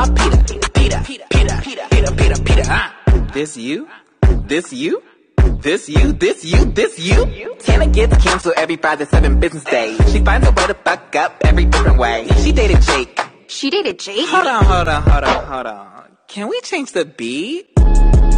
call Peter. This you? This you? This you? This you? This you? Tana gets canceled every 5 to 7 business days. She finds a way to fuck up every different way. She dated Jake. She dated Jake? Hold on. Can we change the beat?